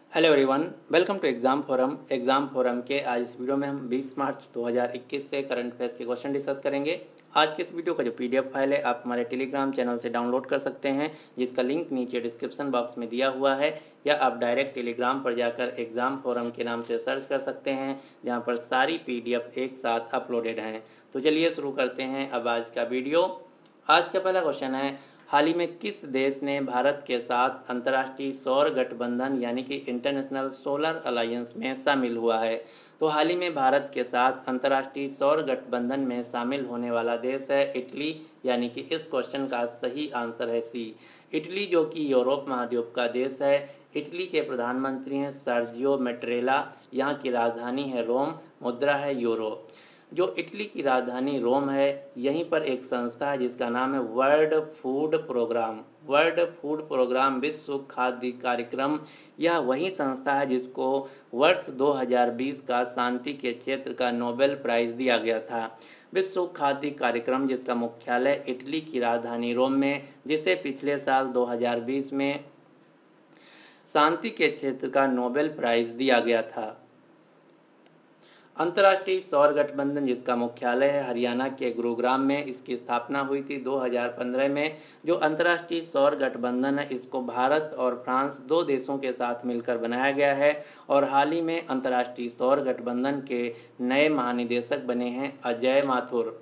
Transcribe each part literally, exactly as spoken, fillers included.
Hello everyone, welcome to exam forum. Exam forum के आज इस वीडियो में हम बीस मार्च दो हज़ार इक्कीस से करंट अफेयर्स के क्वेश्चन डिस्कस करेंगे। आज के इस वीडियो का जो पीडीएफ फाइल है आप हमारे टेलीग्राम चैनल से डाउनलोड कर सकते हैं, जिसका लिंक नीचे डिस्क्रिप्शन बॉक्स में दिया हुआ है, या आप डायरेक्ट टेलीग्राम पर जाकर एग्ज़ाम फोरम के नाम से सर्च कर सकते हैं, जहाँ पर सारी पीडीएफ एक साथ अपलोडेड हैं। तो चलिए शुरू करते हैं अब आज का वीडियो। आज का पहला क्वेश्चन है, हाल ही में किस देश ने भारत के साथ अंतर्राष्ट्रीय सौर गठबंधन यानी कि इंटरनेशनल सोलर अलायंस में शामिल हुआ है। तो हाल ही में भारत के साथ अंतर्राष्ट्रीय सौर गठबंधन में शामिल होने वाला देश है इटली, यानी कि इस क्वेश्चन का सही आंसर है सी। इटली जो कि यूरोप महाद्वीप का देश है। इटली के प्रधानमंत्री हैं सर्जियो मैट्रेला। यहाँ की राजधानी है रोम, मुद्रा है यूरो। जो इटली की राजधानी रोम है, यहीं पर एक संस्था है जिसका नाम है world food programme. World food programme विश्व खाद्य कार्यक्रम, यह वही संस्था है जिसको वर्ष दो हज़ार बीस का शांति के क्षेत्र का नोबेल प्राइज़ दिया गया था। विश्व खाद्य कार्यक्रम जिसका मुख्यालय इटली की राजधानी रोम में, जिसे पिछले साल दो हज़ार बीस में शांति के क्षेत्र का नोबेल प्राइज़ दिया गया था। अंतर्राष्ट्रीय सौर गठबंधन जिसका मुख्यालय है हरियाणा के गुरुग्राम में, इसकी स्थापना हुई थी दो हज़ार पंद्रह में। जो अंतर्राष्ट्रीय सौर गठबंधन है, इसको भारत और फ्रांस दो देशों के साथ मिलकर बनाया गया है, और हाल ही में अंतर्राष्ट्रीय सौर गठबंधन के नए महानिदेशक बने हैं अजय माथुर।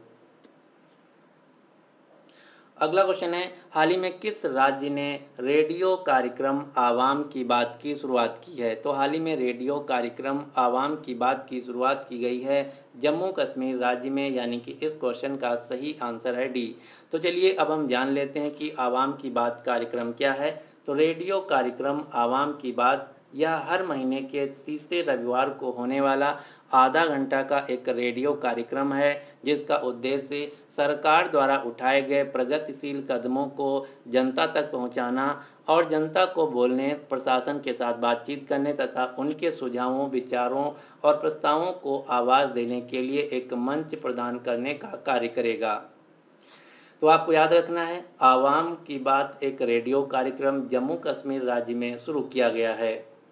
अगला क्वेश्चन है, हाल ही में किस राज्य ने रेडियो कार्यक्रम आवाम की बात की शुरुआत की है। तो हाल ही में रेडियो कार्यक्रम आवाम की बात की शुरुआत की गई है जम्मू कश्मीर राज्य में, यानी कि इस क्वेश्चन का सही आंसर है डी। तो चलिए अब हम जान लेते हैं कि आवाम की बात कार्यक्रम क्या है। तो रेडियो कार्यक्रम आवाम की बात यह हर महीने के तीसरे रविवार को होने वाला आधा घंटा का एक रेडियो कार्यक्रम है, जिसका उद्देश्य सरकार द्वारा उठाए गए प्रगतिशील कदमों को जनता तक पहुंचाना और जनता को बोलने, प्रशासन के साथ बातचीत करने तथा उनके सुझावों, विचारों और प्रस्तावों को आवाज़ देने के लिए एक मंच प्रदान करने का कार्य करेगा। तो आपको याद रखना है, आवाम की बात एक रेडियो कार्यक्रम जम्मू कश्मीर राज्य में शुरू किया गया है।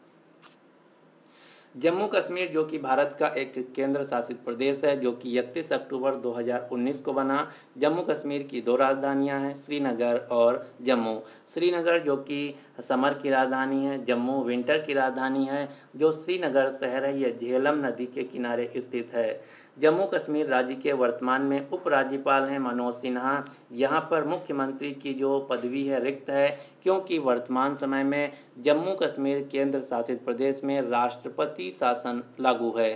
जम्मू कश्मीर जो कि भारत का एक केंद्र शासित प्रदेश है, जो कि इकतीस अक्टूबर दो हज़ार उन्नीस को बना। जम्मू कश्मीर की दो राजधानियां हैं, श्रीनगर और जम्मू। श्रीनगर जो कि समर की राजधानी है, जम्मू विंटर की राजधानी है। जो श्रीनगर शहर है यह झेलम नदी के किनारे स्थित है। जम्मू कश्मीर राज्य के वर्तमान में उपराज्यपाल हैं मनोज सिन्हा। यहाँ पर मुख्यमंत्री की जो पदवी है रिक्त है, क्योंकि वर्तमान समय में जम्मू कश्मीर केंद्र शासित प्रदेश में राष्ट्रपति शासन लागू है।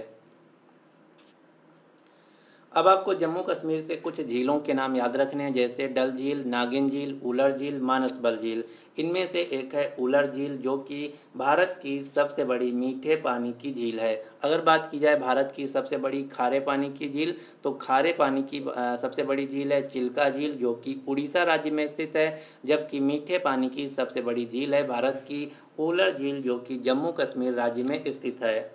अब आपको जम्मू कश्मीर से कुछ झीलों के नाम याद रखने हैं, जैसे डल झील, नागिन झील, उलर झील, मानसबल झील। इनमें से एक है उलर झील, जो कि भारत की सबसे बड़ी मीठे पानी की झील है। अगर बात की जाए भारत की सबसे बड़ी खारे पानी की झील, तो खारे पानी की आ, सबसे बड़ी झील है चिल्का झील, जो कि उड़ीसा राज्य में स्थित है। जबकि मीठे पानी की सबसे बड़ी झील है भारत की उलर झील, जो कि जम्मू कश्मीर राज्य में स्थित है।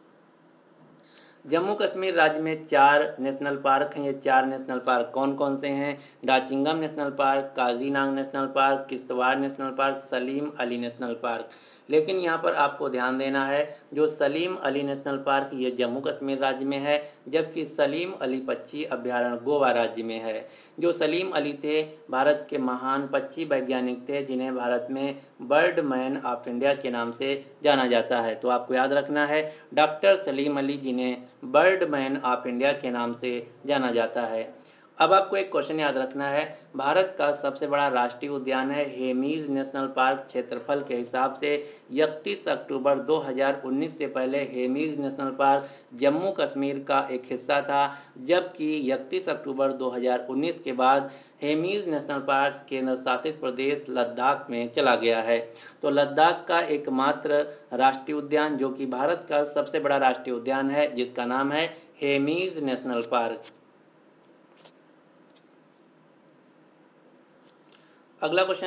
जम्मू कश्मीर राज्य में चार नेशनल पार्क हैं। ये चार नेशनल पार्क कौन कौन से हैं? Dachigam national park, Kaziranga national park, Kishtwar national park, Salim Ali national park. लेकिन यहाँ पर आपको ध्यान देना है, जो सलीम अली नेशनल पार्क ये जम्मू कश्मीर राज्य में है, जबकि सलीम अली पक्षी अभ्यारण्य गोवा राज्य में है। जो सलीम अली थे भारत के महान पक्षी वैज्ञानिक थे, जिन्हें भारत में बर्ड मैन ऑफ इंडिया के नाम से जाना जाता है। तो आपको याद रखना है, डॉक्टर सलीम अली जिन्हें बर्ड मैन ऑफ इंडिया के नाम से जाना जाता है। अब आपको एक क्वेश्चन याद रखना है, भारत का सबसे बड़ा राष्ट्रीय उद्यान है हेमीज नेशनल पार्क। क्षेत्रफल के हिसाब से इकतीस अक्टूबर दो हज़ार उन्नीस से पहले हेमीज नेशनल पार्क जम्मू कश्मीर का एक हिस्सा था, जबकि इकतीस अक्टूबर दो हज़ार उन्नीस के बाद हेमीज नेशनल पार्क केंद्र शासित प्रदेश लद्दाख में चला गया है। तो लद्दाख का एकमात्र राष्ट्रीय उद्यान, जो कि भारत का सबसे बड़ा राष्ट्रीय उद्यान है, जिसका नाम है हेमीज नेशनल पार्क। अगला क्वेश्चन है,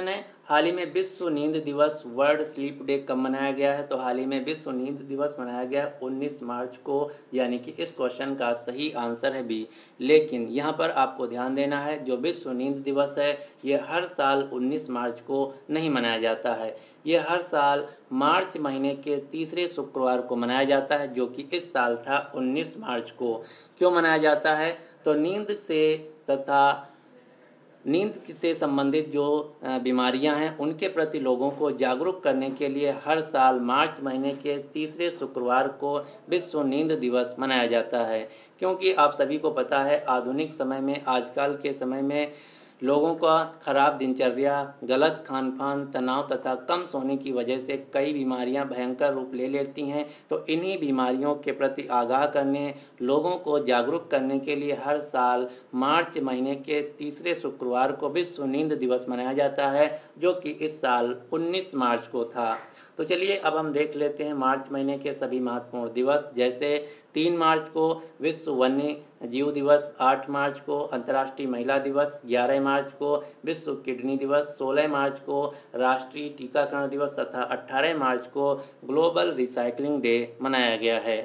हाल ही में विश्व नींद दिवस वर्ल्ड स्लीप डे कब मनाया गया है? तो हाल ही में विश्व नींद दिवस मनाया गया है उन्नीस मार्च को, यानी कि इस क्वेश्चन का सही आंसर है बी। लेकिन यहाँ पर आपको ध्यान देना है, जो विश्व नींद दिवस है ये हर साल उन्नीस मार्च को नहीं मनाया जाता है, ये हर साल मार्च महीने के तीसरे शुक्रवार को मनाया जाता है, जो कि इस साल था उन्नीस मार्च को। क्यों मनाया जाता है? तो नींद से तथा नींद से संबंधित जो बीमारियां हैं उनके प्रति लोगों को जागरूक करने के लिए हर साल मार्च महीने के तीसरे शुक्रवार को विश्व नींद दिवस मनाया जाता है। क्योंकि आप सभी को पता है आधुनिक समय में, आजकल के समय में लोगों का खराब दिनचर्या, गलत खान पान, तनाव तथा कम सोने की वजह से कई बीमारियां भयंकर रूप ले लेती हैं। तो इन्हीं बीमारियों के प्रति आगाह करने, लोगों को जागरूक करने के लिए हर साल मार्च महीने के तीसरे शुक्रवार को विश्व नींद दिवस मनाया जाता है, जो कि इस साल उन्नीस मार्च को था। तो चलिए अब हम देख लेते हैं मार्च महीने के सभी महत्वपूर्ण दिवस। जैसे तीन मार्च को विश्व वन्य जीव दिवस, आठ मार्च को अंतर्राष्ट्रीय महिला दिवस, ग्यारह मार्च को विश्व किडनी दिवस, सोलह मार्च को राष्ट्रीय टीकाकरण दिवस तथा अठारह मार्च को ग्लोबल रिसाइकलिंग डे मनाया गया है।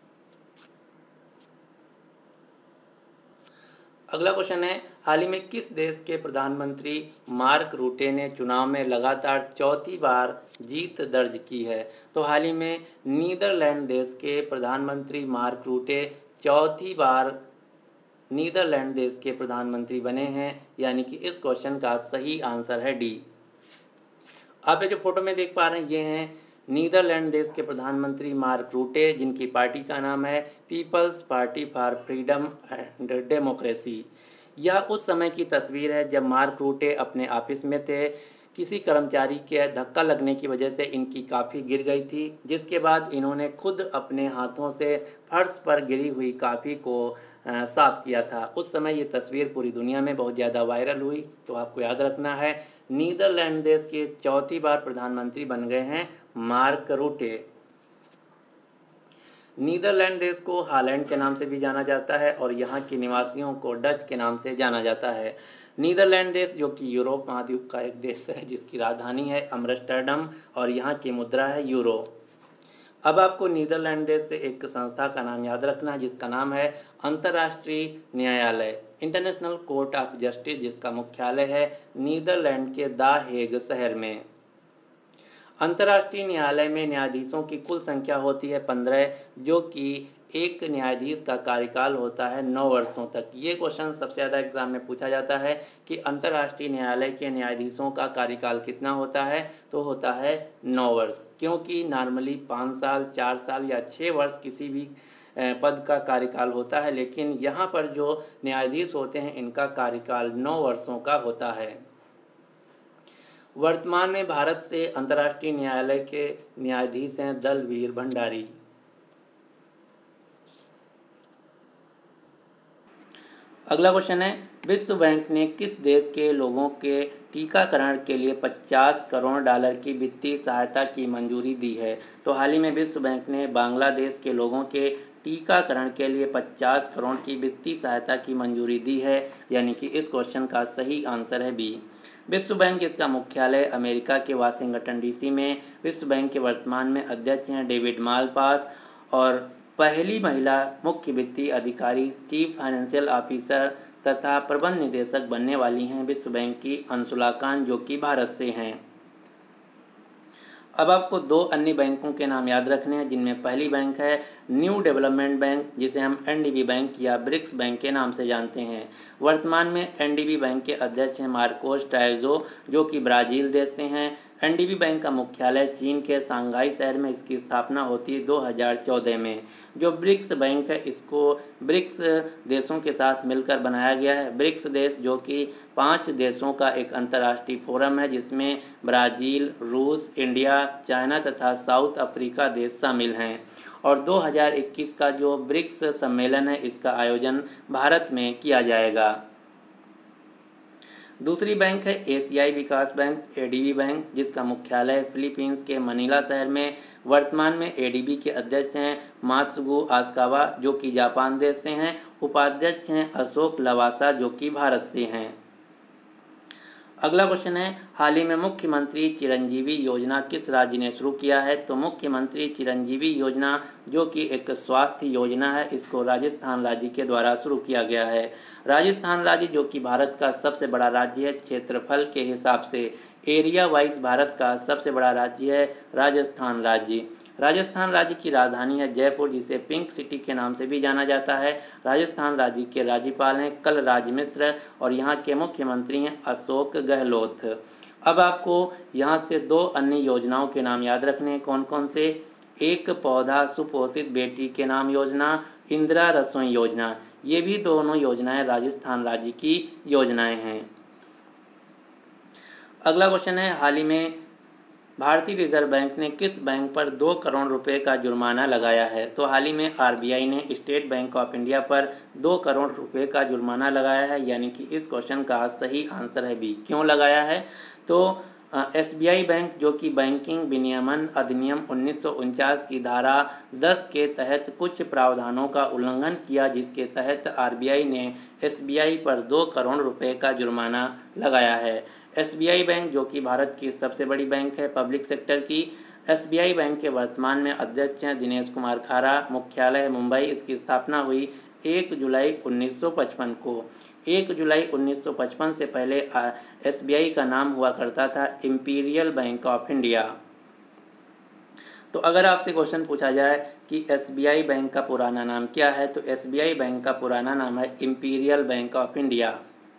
अगला क्वेश्चन है, हाल ही में किस देश के प्रधानमंत्री मार्क रूटे ने चुनाव में लगातार चौथी बार जीत दर्ज की है? तो हाल ही में नीदरलैंड देश के प्रधानमंत्री मार्क रूटे चौथी बार नीदरलैंड देश के प्रधानमंत्री बने हैं, यानी कि इस क्वेश्चन का सही आंसर है डी। आप ये जो फोटो में देख पा रहे हैं ये हैं नीदरलैंड देश के प्रधानमंत्री मार्क रूटे, जिनकी पार्टी का नाम है People's party for freedom and democracy. यह उस समय की तस्वीर है जब मार्क रूटे अपने ऑफिस में थे। किसी कर्मचारी के धक्का लगने की वजह से इनकी कॉफ़ी गिर गई थी, जिसके बाद इन्होंने खुद अपने हाथों से फर्श पर गिरी हुई कॉफ़ी को साफ किया था। उस समय ये तस्वीर पूरी दुनिया में बहुत ज़्यादा वायरल हुई। तो आपको याद रखना है, नीदरलैंड देश के चौथी बार प्रधानमंत्री बन गए हैं मार्क रूटे। नीदरलैंड देश को हॉलैंड के नाम से भी जाना जाता है और यहाँ के निवासियों को डच के नाम से जाना जाता है। नीदरलैंड देश जो कि यूरोप महाद्वीप का एक देश है, जिसकी राजधानी है अम्स्टर्डम और यहाँ की मुद्रा है यूरो। अब आपको नीदरलैंड देश से एक संस्था का नाम याद रखना है, जिसका नाम है अंतर्राष्ट्रीय न्यायालय, इंटरनेशनल कोर्ट ऑफ जस्टिस, जिसका मुख्यालय है नीदरलैंड के द हेग शहर में। अंतर्राष्ट्रीय न्यायालय में न्यायाधीशों की कुल संख्या होती है पंद्रह, जो कि एक न्यायाधीश का कार्यकाल होता है नौ वर्षों तक। ये क्वेश्चन सबसे ज़्यादा एग्जाम में पूछा जाता है कि अंतर्राष्ट्रीय न्यायालय के न्यायाधीशों का कार्यकाल कितना होता है? तो होता है नौ वर्ष, क्योंकि नॉर्मली पाँच साल, चार साल या छः वर्ष किसी भी पद का कार्यकाल होता है, लेकिन यहाँ पर जो न्यायाधीश होते हैं इनका कार्यकाल नौ वर्षों का होता है। वर्तमान में भारत से अंतर्राष्ट्रीय न्यायालय के न्यायाधीश हैं दलवीर भंडारी। अगला क्वेश्चन है, विश्व बैंक ने किस देश के लोगों के टीकाकरण के लिए पचास करोड़ डॉलर की वित्तीय सहायता की मंजूरी दी है? तो हाल ही में विश्व बैंक ने बांग्लादेश के लोगों के टीकाकरण के लिए पचास करोड़ की वित्तीय सहायता की मंजूरी दी है, यानी कि इस क्वेश्चन का सही आंसर है बी। विश्व बैंक, इसका मुख्यालय अमेरिका के वाशिंगटन डीसी में। विश्व बैंक के वर्तमान में अध्यक्ष हैं डेविड मालपास और पहली महिला मुख्य वित्तीय अधिकारी, चीफ फाइनेंशियल ऑफिसर तथा प्रबंध निदेशक बनने वाली हैं विश्व बैंक की अंशुला खान, जो कि भारत से हैं। अब आपको दो अन्य बैंकों के नाम याद रखने हैं, जिनमें पहली बैंक है न्यू डेवलपमेंट बैंक, जिसे हम एनडीबी बैंक या ब्रिक्स बैंक के नाम से जानते हैं। वर्तमान में एनडीबी बैंक के अध्यक्ष हैं मार्कोस टायजो, जो कि ब्राज़ील देश से हैं। एनडीबी बैंक का मुख्यालय चीन के शंघाई शहर में इसकी स्थापना होती है दो हज़ार चौदह में। जो ब्रिक्स बैंक है इसको ब्रिक्स देशों के साथ मिलकर बनाया गया है। ब्रिक्स देश जो कि पांच देशों का एक अंतर्राष्ट्रीय फोरम है, जिसमें ब्राज़ील, रूस, इंडिया, चाइना तथा साउथ अफ्रीका देश शामिल हैं। और दो हज़ार इक्कीस का जो ब्रिक्स सम्मेलन है इसका आयोजन भारत में किया जाएगा। दूसरी बैंक है एशियाई विकास बैंक, एडीबी बैंक, जिसका मुख्यालय फिलीपींस के मनीला शहर में। वर्तमान में एडीबी के अध्यक्ष हैं मात्सुगु आस्कावा, जो कि जापान देश से हैं। उपाध्यक्ष हैं अशोक लवासा, जो कि भारत से हैं। अगला क्वेश्चन है, हाल ही में मुख्यमंत्री चिरंजीवी योजना किस राज्य ने शुरू किया है? तो मुख्यमंत्री चिरंजीवी योजना जो कि एक स्वास्थ्य योजना है, इसको राजस्थान राज्य के द्वारा शुरू किया गया है। राजस्थान राज्य जो कि भारत का सबसे बड़ा राज्य है, क्षेत्रफल के हिसाब से एरिया वाइज भारत का सबसे बड़ा राज्य है राजस्थान राज्य। राजस्थान राज्य की राजधानी है जयपुर, जिसे पिंक सिटी के नाम से भी जाना जाता है। राजस्थान राज्य के राज्यपाल हैं कलराज मिश्र और यहाँ के मुख्यमंत्री हैं अशोक गहलोत। अब आपको यहाँ से दो अन्य योजनाओं के नाम याद रखने हैं। कौन कौन से? एक पौधा सुपोषित बेटी के नाम योजना, इंदिरा रसोई योजना। ये भी दोनों योजनाएं राजस्थान राज्य की योजनाएं हैं। अगला क्वेश्चन है, हाल ही में भारतीय रिजर्व बैंक ने किस बैंक पर दो करोड़ रुपए का जुर्माना लगाया है? तो हाल ही में आरबीआई ने स्टेट बैंक ऑफ इंडिया पर दो करोड़ रुपए का जुर्माना लगाया है, यानी कि इस क्वेश्चन का सही आंसर है बी। क्यों लगाया है? तो एसबीआई बैंक जो कि बैंकिंग विनियमन अधिनियम उन्नीस सौ उनचास की धारा दस के तहत कुछ प्रावधानों का उल्लंघन किया, जिसके तहत आरबीआई ने एसबीआई पर दो करोड़ रुपए का जुर्माना लगाया है। एसबीआई बैंक जो कि भारत की सबसे बड़ी बैंक है पब्लिक सेक्टर की। एसबीआई बैंक के वर्तमान में अध्यक्ष हैं दिनेश कुमार खारा। मुख्यालय मुंबई। इसकी स्थापना हुई एक जुलाई उन्नीस सौ पचपन को। एक जुलाई उन्नीस सौ पचपन से पहले एसबीआई का नाम हुआ करता था इंपीरियल बैंक ऑफ इंडिया। तो अगर आपसे क्वेश्चन पूछा जाए कि एसबीआई बैंक का पुराना नाम क्या है, तो एसबीआई बैंक का पुराना नाम है इंपीरियल बैंक ऑफ इंडिया।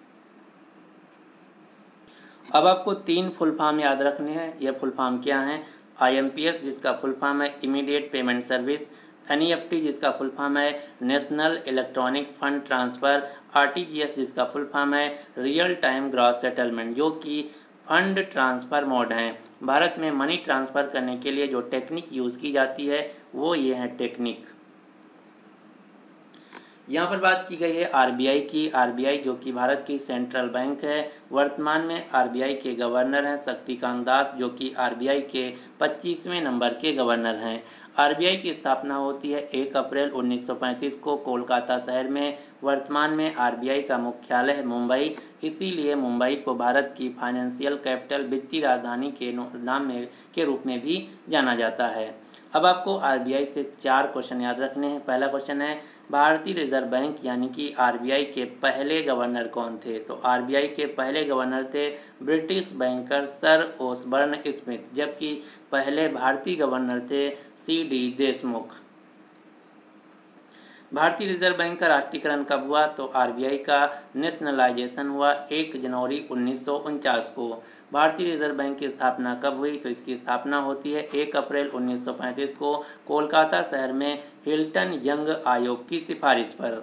अब आपको तीन फुल फॉर्म याद रखने हैं। यह फुल फॉर्म क्या है? आईएमपीएस जिसका फुल फॉर्म है इमीडिएट पेमेंट सर्विस, एनईएफटी जिसका फुल फॉर्म है national electronic fund transfer, RTGS जिसका फुल फॉर्म है रियल टाइम ग्रॉस सेटलमेंट, जो कि फंड ट्रांसफ़र मोड हैं। भारत में मनी ट्रांसफ़र करने के लिए जो टेक्निक यूज़ की जाती है वो ये है टेक्निक। यहाँ पर बात की गई है आरबीआई की। आरबीआई जो कि भारत की सेंट्रल बैंक है। वर्तमान में आरबीआई के गवर्नर हैं शक्तिकांत दास, जो कि आरबीआई के पच्चीसवें नंबर के गवर्नर हैं। आरबीआई की स्थापना होती है एक अप्रैल उन्नीस सौ पैंतीस को कोलकाता शहर में। वर्तमान में आरबीआई का मुख्यालय है मुंबई, इसीलिए मुंबई को भारत की फाइनेंशियल कैपिटल वित्तीय राजधानी के नाम में के रूप में भी जाना जाता है। अब आपको आरबीआई से चार क्वेश्चन याद रखने हैं। पहला क्वेश्चन है, भारतीय रिजर्व बैंक यानी कि आरबीआई के पहले गवर्नर कौन थे? तो आरबीआई के पहले गवर्नर थे British banker sir Osborne Smith, जबकि पहले भारतीय गवर्नर थे सी डी देशमुख। भारतीय रिजर्व बैंक का राष्ट्रीयकरण कब हुआ? तो आरबीआई का नेशनलाइजेशन हुआ एक जनवरी उन्नीस सौ उनचास को। भारतीय रिजर्व बैंक की स्थापना कब हुई? तो इसकी स्थापना होती है एक अप्रैल उन्नीस सौ पैंतीस को कोलकाता शहर में हिल्टन यंग आयोग की सिफारिश पर।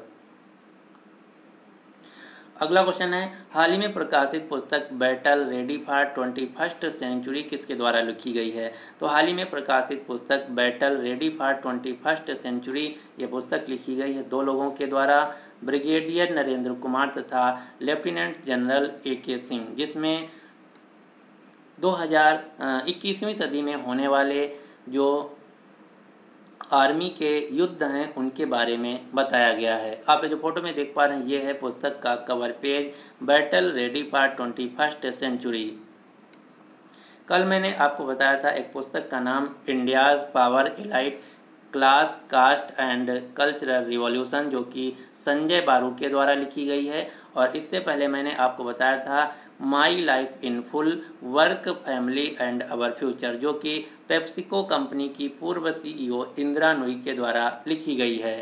अगला क्वेश्चन है, हाल ही में प्रकाशित पुस्तक battle ready for twenty first century किसके द्वारा लिखी गई है? तो हाल ही में प्रकाशित पुस्तक battle ready for twenty first century ये पुस्तक लिखी गई है दो लोगों के द्वारा, ब्रिगेडियर नरेंद्र कुमार तथा लेफ्टिनेंट जनरल ए के सिंह, जिसमें दो हज़ार इक्कीसवीं सदी में होने वाले जो आर्मी के युद्ध हैं उनके बारे में बताया गया है। आप जो फोटो में देख पा रहे हैं ये है पुस्तक का cover page, battle ready for twenty first century. कल मैंने आपको बताया था एक पुस्तक का नाम India's power elite class caste and cultural revolution, जो कि संजय बारू के द्वारा लिखी गई है। और इससे पहले मैंने आपको बताया था my life in full work family and our future, जो कि पेप्सिको कंपनी की पूर्व सीईओ इंदिरा नूई के द्वारा लिखी गई है।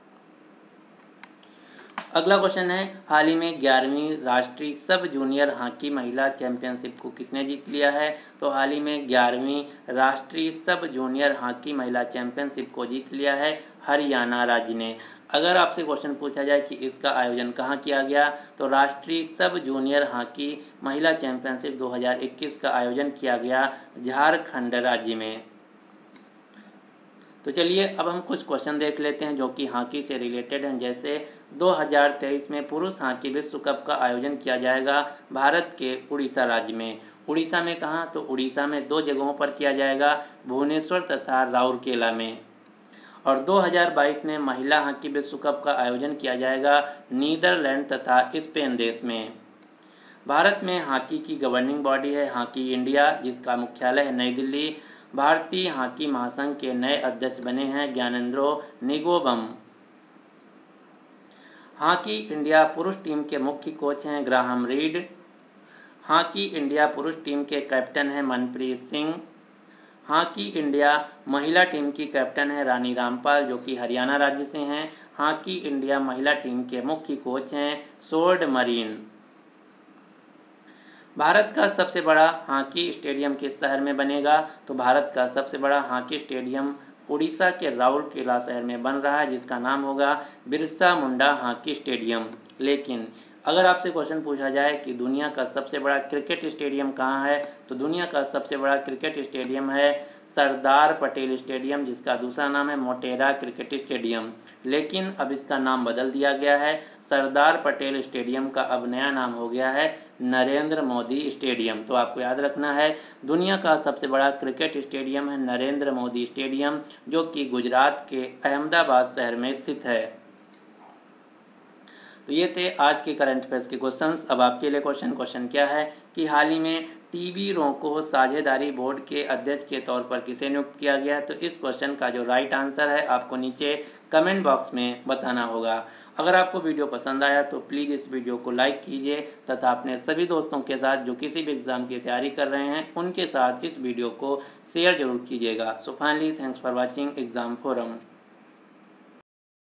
अगला क्वेश्चन है, हाल ही में ग्यारहवीं राष्ट्रीय सब जूनियर हॉकी महिला चैंपियनशिप को किसने जीत लिया है? तो हाल ही में ग्यारहवीं राष्ट्रीय सब जूनियर हॉकी महिला चैंपियनशिप को जीत लिया है हरियाणा राज्य ने। अगर आपसे क्वेश्चन पूछा जाए कि इसका आयोजन कहाँ किया गया, तो राष्ट्रीय सब जूनियर हॉकी महिला चैंपियनशिप दो हज़ार इक्कीस का आयोजन किया गया झारखंड राज्य में। तो चलिए अब हम कुछ क्वेश्चन देख लेते हैं जो कि हॉकी से रिलेटेड हैं। जैसे दो हज़ार तेईस में पुरुष हॉकी विश्व कप का आयोजन किया जाएगा भारत के उड़ीसा राज्य में। उड़ीसा में कहाँ? तो उड़ीसा में दो जगहों पर किया जाएगा, भुवनेश्वर तथा राउरकेला में। और दो हज़ार बाईस में महिला हॉकी विश्व कप का आयोजन किया जाएगा नीदरलैंड तथा स्पेन देश में। भारत में हॉकी की गवर्निंग बॉडी है हॉकी इंडिया, जिसका मुख्यालय है नई दिल्ली। भारतीय हॉकी महासंघ के नए अध्यक्ष बने हैं ज्ञानेंद्रो निंगोबम। हॉकी इंडिया पुरुष टीम के मुख्य कोच हैं ग्राहम रीड। हॉकी इंडिया पुरुष टीम के कैप्टन हैं मनप्रीत सिंह। हॉकी इंडिया महिला टीम की कैप्टन है रानी रामपाल, जो कि हरियाणा राज्य से हैं। हॉकी इंडिया महिला टीम के मुख्य कोच हैं सोर्ड मरीन। भारत का सबसे बड़ा हॉकी स्टेडियम किस शहर में बनेगा? तो भारत का सबसे बड़ा हॉकी स्टेडियम उड़ीसा के राउरकेला शहर में बन रहा है, जिसका नाम होगा बिरसा मुंडा हॉकी स्टेडियम। लेकिन अगर आपसे क्वेश्चन पूछा जाए कि दुनिया का सबसे बड़ा क्रिकेट स्टेडियम कहाँ है, तो दुनिया का सबसे बड़ा क्रिकेट स्टेडियम है सरदार पटेल स्टेडियम, जिसका दूसरा नाम है मोटेरा क्रिकेट स्टेडियम। लेकिन अब इसका नाम बदल दिया गया है। सरदार पटेल स्टेडियम का अब नया नाम हो गया है नरेंद्र मोदी स्टेडियम। तो आपको याद रखना है, दुनिया का सबसे बड़ा क्रिकेट स्टेडियम है नरेंद्र मोदी स्टेडियम, जो कि गुजरात के अहमदाबाद शहर में स्थित है। तो ये थे आज के करंट अफेयर्स के क्वेश्चंस। अब आपके लिए क्वेश्चन क्वेश्चन क्या है कि हाल ही में टीबी रोको साझेदारी बोर्ड के अध्यक्ष के तौर पर किसे नियुक्त किया गया? तो इस क्वेश्चन का जो राइट आंसर है आपको नीचे कमेंट बॉक्स में बताना होगा। अगर आपको वीडियो पसंद आया तो प्लीज़ इस वीडियो को लाइक कीजिए तथा अपने सभी दोस्तों के साथ जो किसी भी एग्ज़ाम की तैयारी कर रहे हैं उनके साथ इस वीडियो को शेयर जरूर कीजिएगा। So finally thanks for watching exam forum.